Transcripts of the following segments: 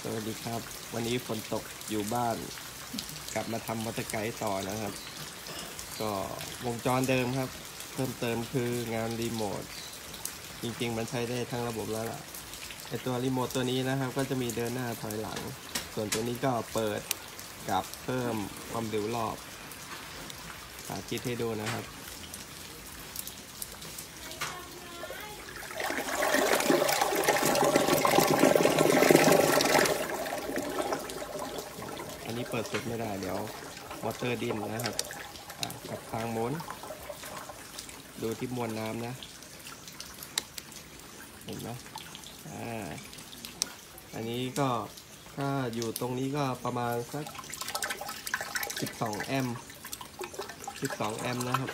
สวัสดีครับวันนี้ฝนตกอยู่บ้านกลับมาทำมอเตอร์ไกด์ต่อนะครับ ก็วงจรเดิมครับเพิ่มเติมคืองานรีโมทจริงๆมันใช้ได้ทั้งระบบแล้วล่ะไอตัวรีโมทตัวนี้นะครับก็จะมีเดินหน้าถอยหลังส่วนตัวนี้ก็เปิดกับเพิ่มความเร็วรอบสาธิตให้ดูนะครับอันนี้เปิดสุดไม่ได้เดี๋ยวมอเตอร์ดิ้นนะครับกับทางหมุนดูที่มวลน้ำนะเห็นไหมอันนี้ก็ถ้าอยู่ตรงนี้ก็ประมาณสัก12 แอมป์นะครับ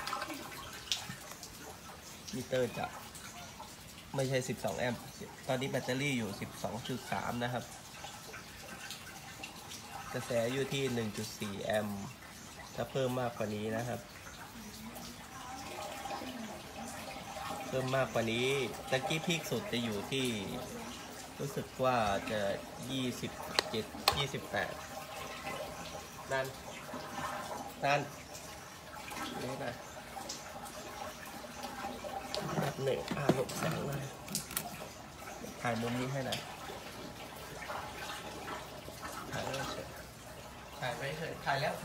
มิเตอร์จะไม่ใช่12 แอมป์ตอนนี้แบตเตอรี่อยู่ 12.3 นะครับกระแสอยู่ที่ 1.4 แอมป์ถ้าเพิ่มมากกว่านี้นะครับเพิ่มมากกว่านี้ตะกี้พีคสุดจะอยู่ที่รู้สึกว่าจะ27-28นั่นนี่นะหนึ่งหลบแสงเลยถ่ายมุมนี้ให้หน่อยถ่ายแล้วเฉยถ่ายไว้เฉยถ่ายแล้ว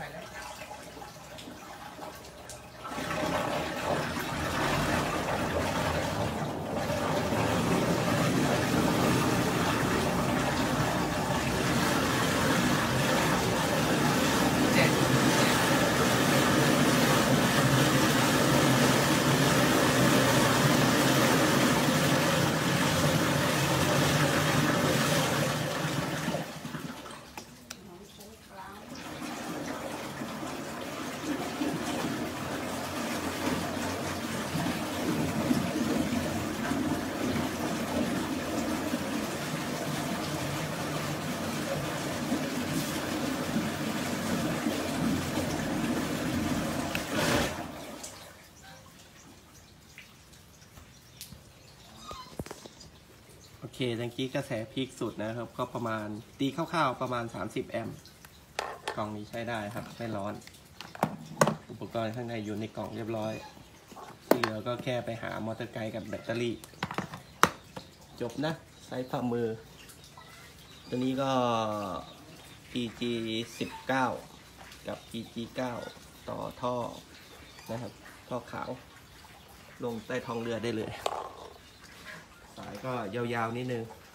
โอเคตะกี้กระแสพีคสุดนะครับก็ประมาณตีคร่าวๆประมาณ30 แอมป์กล่องนี้ใช้ได้ครับไม่ร้อนอุปกรณ์ข้างในอยู่ในกล่องเรียบร้อยที่เหลือก็แค่ไปหามอเตอร์ไกด์กับแบตเตอรี่จบนะใช้ฝ่ามือตัวนี้ก็ PG 19 กับ PG 9 ต่อท่อนะครับท่อขาวลงใต้ท้องเรือได้เลยสายก็ยาวๆนิดนึง